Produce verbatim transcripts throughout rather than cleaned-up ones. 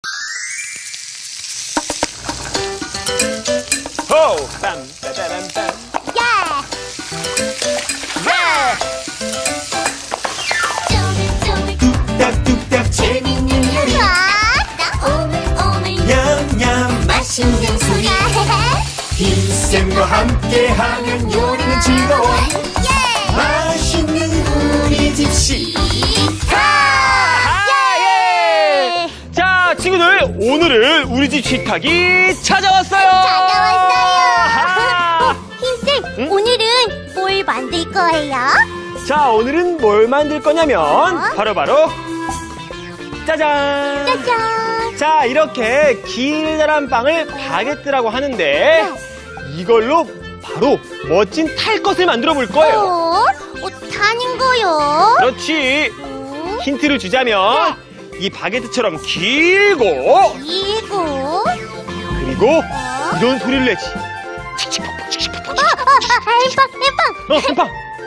호! 빰! 빠바람빰! 예! 뚝딱 뚝딱 재밌는 요리 오물오물 냠냠 맛있는 소리 빗쌤과 함께하면 요리는 즐거워 예! 맛있는 우리 집 식탁 예! 자, 친구들, 오늘은 우리 집 식탁이 찾아왔어요. 찾아왔어요. 힘쌤, 응? 오늘은 뭘 만들 거예요? 자, 오늘은 뭘 만들 거냐면 어? 바로바로 짜잔! 짜잔! 자, 이렇게 길다란 빵을 바게트라고 하는데 이걸로 바로 멋진 탈 것을 만들어 볼 거예요. 어? 어, 타는 거요? 그렇지. 응? 힌트를 주자면 이 바게트처럼 길고 이고 그리고 어? 이런 소리를 내지. 칙칙폭폭 칙칙폭폭. 아, 아, 햄빵, 햄빵! 어, 햄빵.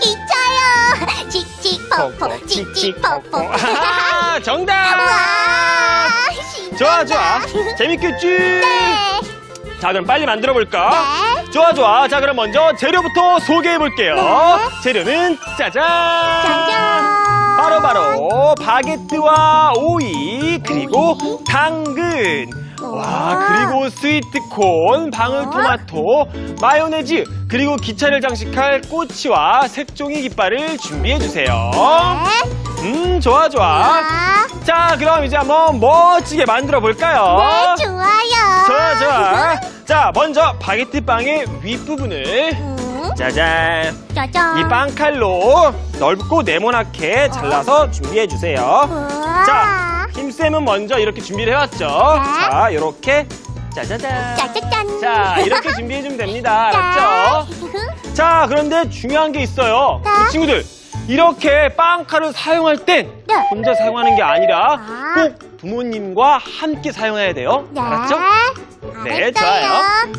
기차요! 칙칙폭폭, 칙칙폭폭. 아, 정답. 와, 좋아, 신난다. 좋아. 재밌겠지? 네. 자, 그럼 빨리 만들어 볼까? 네. 좋아, 좋아. 자, 그럼 먼저 재료부터 소개해 볼게요. 네. 재료는 짜잔! 짜잔! 바로바로 바게트와 오이, 그리고 오이. 당근. 와, 와. 그리고 스위트콘, 방울토마토, 마요네즈, 그리고 기차를 장식할 꼬치와 색종이 깃발을 준비해 주세요. 네. 음, 좋아, 좋아. 와. 자, 그럼 이제 한번 멋지게 만들어 볼까요? 네, 좋아요. 좋아, 좋아. 자, 먼저 바게트 빵의 윗부분을 음, 짜잔. 짜잔. 이 빵칼로 넓고 네모나게 잘라서 준비해 주세요. 우와. 자, 힘쌤은 먼저 이렇게 준비를 해왔죠. 자, 이렇게 짜자잔. 짜자잔. 자, 이렇게 준비해 주면 됩니다. 네. 알았죠? 자, 그런데 중요한 게 있어요. 네. 우리 친구들, 이렇게 빵칼을 사용할 땐 네. 혼자 사용하는 게 아니라 아. 꼭 부모님과 함께 사용해야 돼요. 네. 알았죠? 네, 알았어요.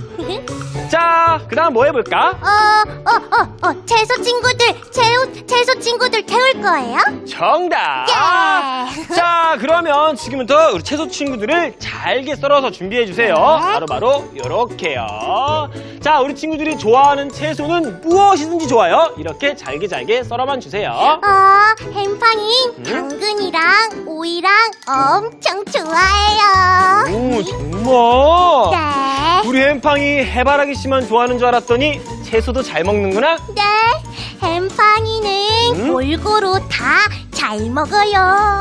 자, 그 다음 뭐 해볼까? 어, 어, 어, 어, 채소 친구들, 채소, 채소 친구들 태울 거예요? 정답! 예. 자, 그러면 지금부터 우리 채소 친구들을 잘게 썰어서 준비해주세요. 네. 바로바로 요렇게요. 자, 우리 친구들이 좋아하는 채소는 무엇이든지 좋아요. 이렇게 잘게 잘게 썰어만 주세요. 어, 햄팡이 음? 당근이랑 오이랑 엄청 좋아해요. 오, 정말? 네. 우리 햄팡이 해바라기 씨만 좋아하는 줄 알았더니 채소도 잘 먹는구나? 네. 햄팡이는 음? 골고루 다 잘 먹어요.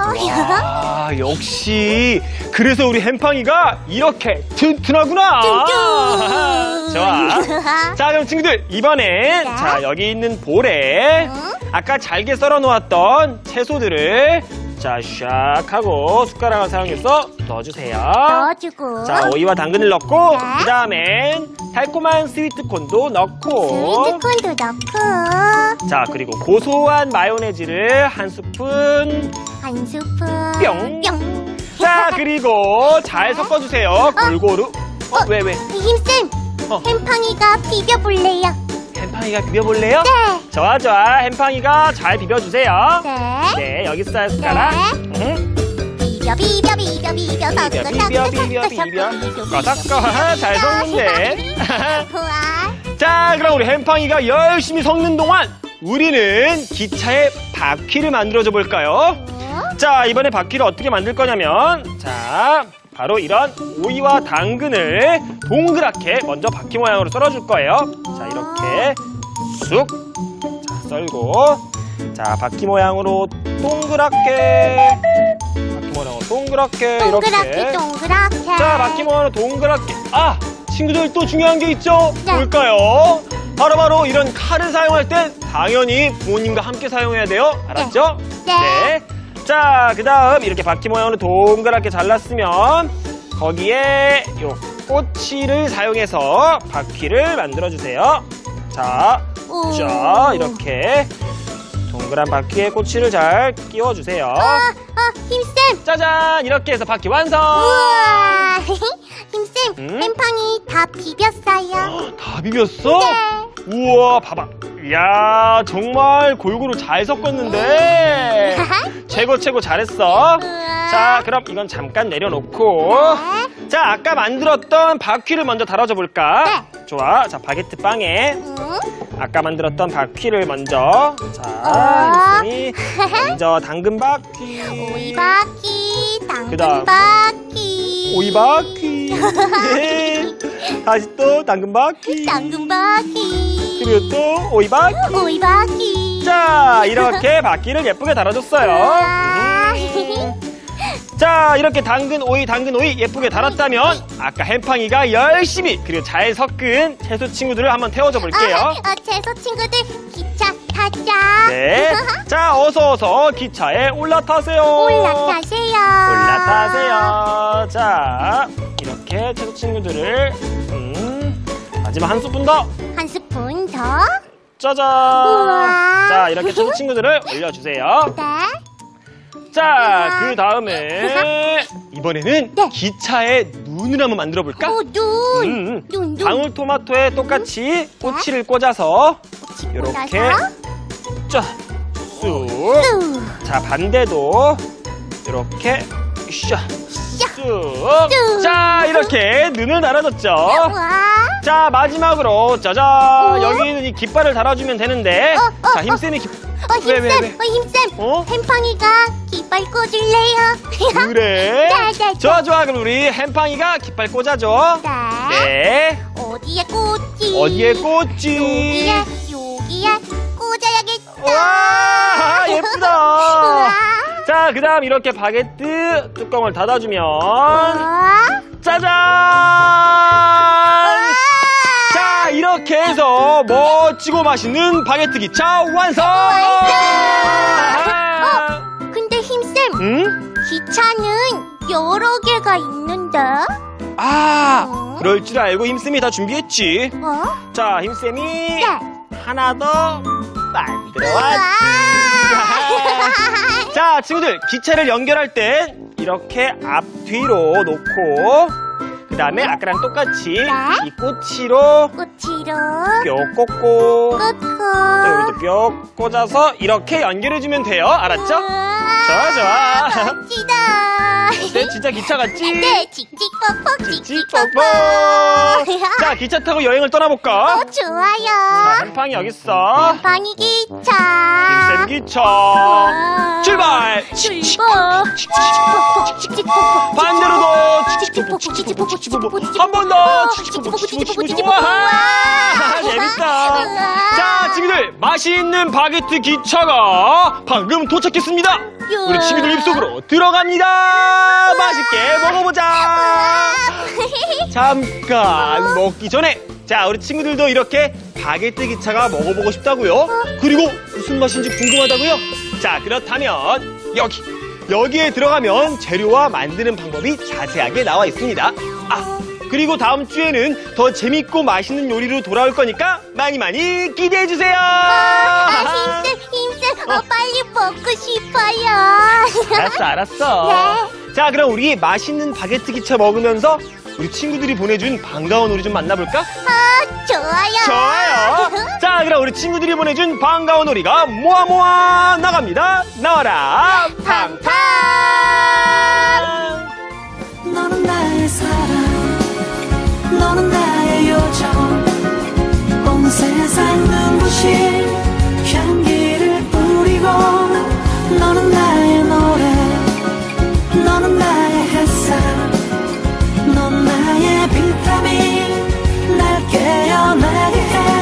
아, 역시 그래서 우리 햄팡이가 이렇게 튼튼하구나. 뚱뚱. 좋아. 자, 그럼 친구들 이번엔 네. 자, 여기 있는 볼에 응? 아까 잘게 썰어 놓았던 채소들을 자, 샥 하고 숟가락을 사용해서 넣어주세요. 넣어주고. 자, 오이와 당근을 넣고 네. 그 다음엔 달콤한 스위트콘도 넣고 스위트콘도 넣고 자, 그리고 고소한 마요네즈를 한 스푼 한 스푼 뿅. 뿅. 자, 그리고 잘 섞어주세요. 골고루. 어, 왜, 왜? 힘쌤, 어. 햄팡이가 비벼볼래요? 햄팡이가 비벼볼래요? 네. 좋아, 좋아. 햄팡이가 잘 비벼주세요. 네. 네, 여기 있어요, 숟가락. 응. 비벼 비벼 비벼 비벼 섞어 비벼, 섞어 비벼, 섞어 비벼, 섞어 비벼. 섞어, 섞어. 잘 섞는데. 우와. 자, 그럼 우리 햄팡이가 열심히 섞는 동안 우리는 기차의 바퀴를 만들어줘 볼까요? 어? 자, 이번에 바퀴를 어떻게 만들 거냐면 자, 바로 이런 오이와 당근을 동그랗게 먼저 바퀴 모양으로 썰어줄 거예요. 자, 이렇게 쑥 자, 썰고 자, 바퀴 모양으로 동그랗게 바퀴 모양으로 동그랗게 동그랗게 이렇게 동그랗게. 자, 바퀴 모양으로 동그랗게. 아, 친구들 또 중요한 게 있죠? 네. 뭘까요? 바로바로 이런 칼을 사용할 땐 당연히 부모님과 함께 사용해야 돼요. 알았죠? 네. 자, 그 다음 이렇게 바퀴 모양으로 동그랗게 잘랐으면 거기에 요 꼬치를 사용해서 바퀴를 만들어주세요. 자, 오. 자, 이렇게 동그란 바퀴에 꼬치를 잘 끼워주세요. 어, 어, 힘쌤. 짜잔! 이렇게 해서 바퀴 완성! 우와. 힘쌤, 음? 햄팡이 다 비볐어요. 다 비볐어? 네. 우와, 봐봐. 이야, 정말 골고루 잘 섞었는데 최고 최고 잘했어. 자, 그럼 이건 잠깐 내려놓고. 네. 자, 아까 만들었던 바퀴를 먼저 달아줘 볼까? 네. 좋아. 자, 바게트 빵에 응? 아까 만들었던 바퀴를 먼저. 어. 자, 힘쌤이 먼저 당근 바퀴. 오이 바퀴, 당근 그다음. 바퀴. 오이 바퀴. 다시 또 당근 바퀴. 당근 바퀴. 그리고 또 오이 바퀴. 오이 바퀴. 자, 이렇게 바퀴를 예쁘게 달아줬어요. 우와. 음. 자, 이렇게 당근 오이 당근 오이 예쁘게 달았다면 아까 햄팡이가 열심히 그리고 잘 섞은 채소 친구들을 한번 태워줘 볼게요. 어, 어, 채소 친구들 기차 타자. 네. 자, 어서 어서 기차에 올라타세요. 올라타세요. 올라타세요. 자, 이렇게 채소 친구들을 음, 마지막 한 스푼 더. 한 스푼 더. 짜잔. 우와. 자, 이렇게 채소 친구들을 올려주세요. 네. 자, 그 다음에 이번에는 네. 기차에 눈을 한번 만들어 볼까? 오, 눈. 음, 눈, 눈. 방울토마토에 똑같이 꼬치를 꽂아서 이렇게 꽂아서. 쫙 쑥. 쑥. 자, 반대도 이렇게 샤 샤. 쑥. 쑥. 자, 이렇게 눈을 달아줬죠. 와. 자, 마지막으로 짜잔. 어? 여기는 이 깃발을 달아주면 되는데. 어, 어, 자, 힘쌤이 깃. 어, 왜, 왜, 힘쌤, 왜? 어, 힘쌤. 어? 햄팡이가 깃발 꽂을래요? 그래? 네, 네, 네. 좋아, 좋아. 그럼 우리 햄팡이가 깃발 꽂아줘. 네. 네. 어디에 꽂지? 어디에 꽂지? 여기에, 여기에 꽂아야겠다. 와, 예쁘다. 우와. 자, 그 다음 이렇게 바게트 뚜껑을 닫아주면. 우와. 짜잔! 우와. 자, 이렇게 해서 멋지고 맛있는 바게트 기차 완성! 어, 근데 힘쌤, 응? 기차는 여러 개가 있는데? 아, 어? 그럴 줄 알고 힘쌤이 다 준비했지. 어? 자, 힘쌤이 네. 하나 더 만들어 왔지. 우와. 자, 친구들, 기차를 연결할 땐 이렇게 앞뒤로 놓고 그 다음에 아까랑 똑같이 네. 이 꼬치로 꼬치로 뼈 꽂고 또 꽂고 여기도 뼈 꽂아서 이렇게 연결해주면 돼요. 알았죠? 좋아, 좋아. 멋지다. 네, 진짜 기차 같지? 네, 칙칙폭폭 칙칙폭폭. 칙칙폭폭. 자, 기차 타고 여행을 떠나볼까? 어, 자, 좋아요. 햄팡이 여기 있어. 방이 기차. 힘쌤 기차. 와. 출발! 출발. 칙칙폭폭 칙칙폭폭. 반대로도 칙칙폭폭 칙칙폭폭 칙칙폭폭. 한 번 더! 칙칙폭폭 칙칙폭폭 칙칙폭. 와, 재밌다. 자, 친구들, 맛있는 바게트 기차가 방금 도착했습니다. 우리 친구들 입속으로 들어갑니다. 맛있게 먹어보자. 잠깐 먹기 전에 자, 우리 친구들도 이렇게 바게트 기차가 먹어보고 싶다고요? 그리고 무슨 맛인지 궁금하다고요? 자, 그렇다면 여기 여기에 들어가면 재료와 만드는 방법이 자세하게 나와 있습니다. 아, 그리고 다음 주에는 더 재밌고 맛있는 요리로 돌아올 거니까 많이 많이 기대해 주세요. 아, 힘쌤, 힘쌤, 어, 빨리 먹고 싶어요. 알았어, 알았어. 네. 자, 그럼 우리 맛있는 바게트 기차 먹으면서 우리 친구들이 보내준 반가운 우리 좀 만나볼까? 아, 좋아요. 좋아요. 자, 그럼 우리 친구들이 보내준 반가운 오리가 모아 모아 나갑니다. 나와라, 팡팡. 너는 나의 사랑, 너는 나의 요정, 온 세상 눈부신 향기를 뿌리고, 너는 나의 노래, 너는 나의 햇살, 넌 나의 비타민, 날 깨어나게 해.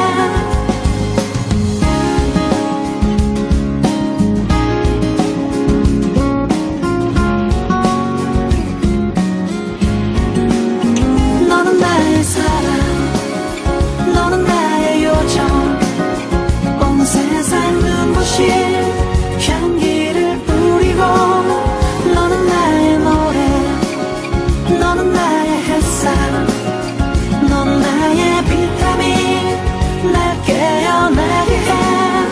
너는 나의 사랑, 너는 나의 요정, 온 세상 눈부신 향기를 뿌리고, 너는 나의 노래, 너는 나의 햇살, 넌 나의 비타민, 날 깨어나게 해.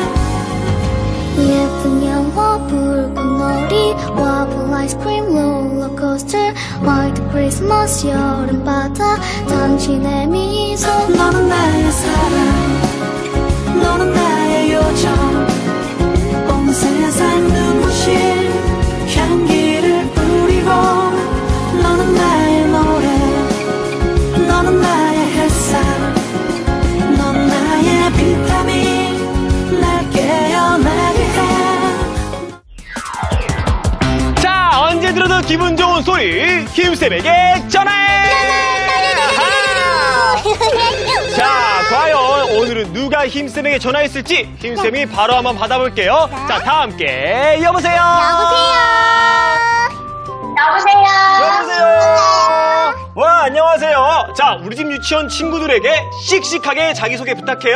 예쁜 영화 붉은 놀이 와플 아이스크림 롤러코스터 화이트 크리스마스 여름바다 당신의 미소 너는 나의 사랑, 너는 나의 요정, 온 세상 눈부신 힘쌤에게 전화해! 자, 과연 오늘은 누가 힘쌤에게 전화했을지 힘쌤이 바로 한번 받아볼게요. 자, 다 함께 여보세요. 여보세요. 여보세요. 와, 안녕하세요. 자, 우리 집 유치원 친구들에게 씩씩하게 자기소개 부탁해요.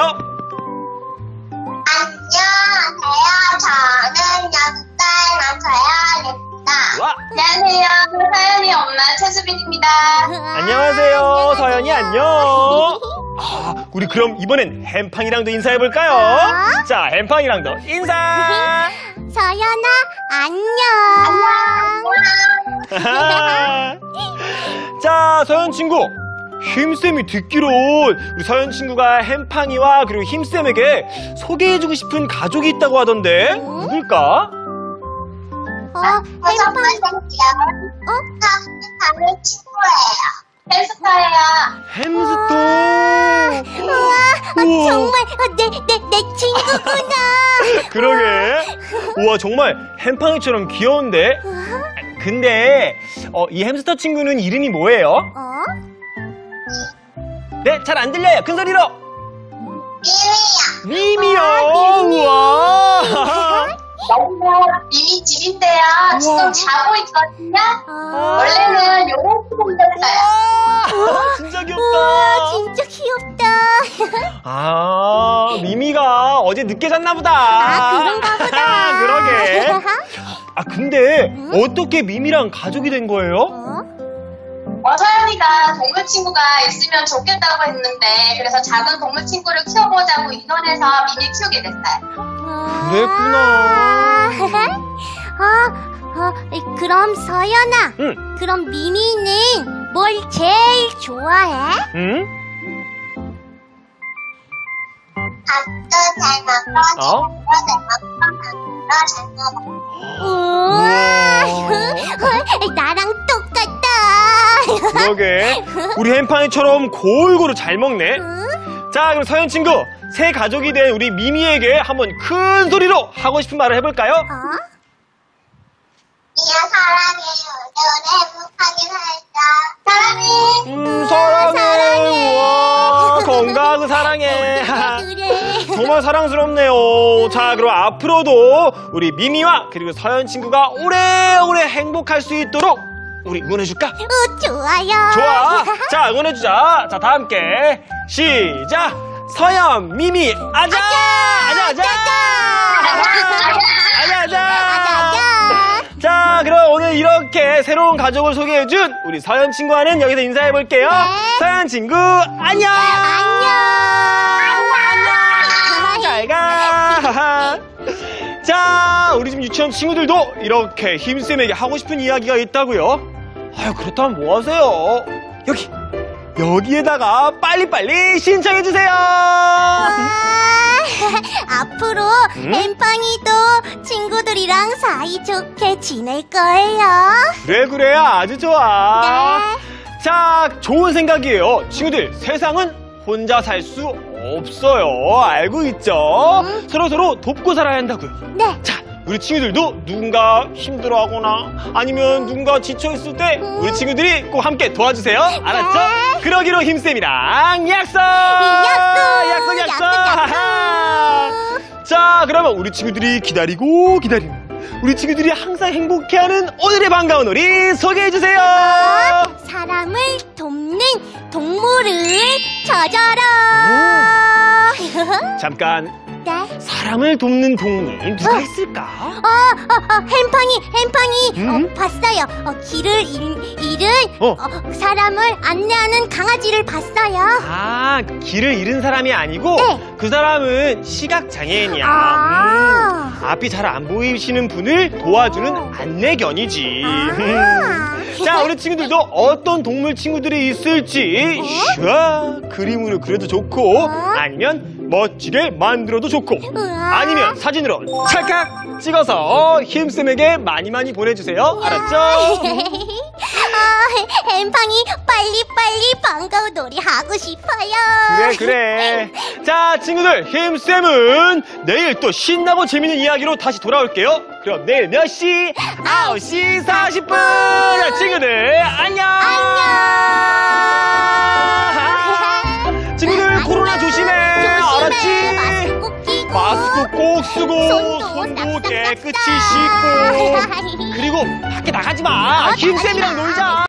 안녕하세요. 저는 여섯 살 서연입니다. 와. 안녕하세요. 서연이 엄마 최수빈입니다. 안녕하세요. 서연이 안녕. 아, 우리 그럼 이번엔 햄팡이랑도 인사해볼까요? 자, 햄팡이랑도 인사. 서연아, 안녕. 자, 서연 친구. 힘쌤이 듣기로 우리 서연 친구가 햄팡이와 그리고 힘쌤에게 소개해주고 싶은 가족이 있다고 하던데 누굴까? 어, 햄팡. 어? 다른 친구예요. 햄스터예요. 햄스터. 우와, 아, 우와. 정말 어, 내, 내, 내 친구구나. 그러게. 우와, 정말 햄팡이처럼 귀여운데. 근데 어, 이 햄스터 친구는 이름이 뭐예요? 어? 네, 잘 안 들려요. 큰 소리로. 미미야. 미미요. 우와. 미미 집인데요. 지금 자고 있거든요. 아. 원래는 요런 친구였어요. 아, 진짜 귀엽다. 우와, 진짜 귀엽다. 아, 미미가 어제 늦게 잤나 보다. 아, 그런가 보다. 그러게. 아, 근데 어떻게 미미랑 가족이 된 거예요? 어? 어, 서연이가 동물 친구가 있으면 좋겠다고 했는데 그래서 작은 동물 친구를 키워보자고 의논해서 미미 키우게 됐어요. 그랬구나. 어, 어, 그럼 서연아, 응. 그럼 미미는 뭘 제일 좋아해? 응? 밥도 잘 먹고, 어? 잘 먹고, 우와, 나랑 똑같다. 그러게. 우리 햄팡이처럼 골고루 잘 먹네. 자, 그럼 서연 친구, 새 가족이 된 우리 미미에게 한번 큰 소리로 하고 싶은 말을 해볼까요? 어? 미야 사랑해. 오늘 행복하게 살자. 사랑해. 음, 사랑해. 우와, 건강하고 사랑해. 그래. 정말 사랑스럽네요. 자, 그럼 앞으로도 우리 미미와 그리고 서연 친구가 오래오래 행복할 수 있도록 우리 응원해줄까? 어, 좋아요. 좋아. 자, 응원해주자. 자, 다 함께 시작. 서연, 미미, 아자! 아자, 아자! 아자, 아자! 아자. 자, 그럼 오늘 이렇게 새로운 가족을 소개해준 우리 서연 친구와는 여기서 인사해볼게요. 서연 친구, 안녕! 안녕. 잘 가! 자, 우리 집 유치원 친구들도 이렇게 힘쌤에게 하고 싶은 이야기가 있다고요? 아유, 그렇다면 뭐 하세요? 여기! 여기에다가 빨리빨리 신청해주세요! 아, 앞으로 응? 햄팡이도 친구들이랑 사이좋게 지낼 거예요. 그래, 그래. 아주 좋아. 네. 자, 좋은 생각이에요. 친구들, 세상은 혼자 살 수 없어요. 알고 있죠? 음. 서로서로 돕고 살아야 한다고요. 네. 자, 우리 친구들도 누군가 힘들어하거나 아니면 누군가 지쳐있을 때 우리 친구들이 꼭 함께 도와주세요. 알았죠? 네. 그러기로 힘쌤이랑 약속! 약속! 약속, 약속! 약속, 약속! 자, 그러면 우리 친구들이 기다리고 기다리는 우리 친구들이 항상 행복해하는 오늘의 반가운 우리 소개해주세요. 사람을 돕는 동물을 찾아라. 잠깐, 네. 사람을 돕는 동물 누가 있을까? 어, 어, 어, 햄팡이, 햄팡이, 음? 어, 봤어요. 어, 길을 잃, 잃은 어. 어, 사람을 안내하는 강아지를 봤어요. 아, 길을 잃은 사람이 아니고 네. 그 사람은 시각장애인이야. 아. 음, 앞이 잘 안 보이시는 분을 도와주는 안내견이지. 아. 자, 우리 친구들도 어떤 동물 친구들이 있을지 슈아 그림으로 그려도 좋고 아니면 멋지게 만들어도 좋고 우와. 아니면 사진으로 찰칵 찍어서 힘쌤에게 많이 많이 보내주세요. 알았죠? 아, 햄팡이 빨리빨리 반가운 놀이 하고 싶어요. 그래 그래. 자, 친구들, 힘쌤은 내일 또 신나고 재밌는 이야기로 다시 돌아올게요. 그럼 내일 몇 시? 아홉 시 사십 분. 자, 친구들 안녕. 꼭 쓰고 손도 손도 깨끗이 싹싹 씻고 싹싹. 그리고 밖에 나가지 마. 힘쌤이랑 놀자.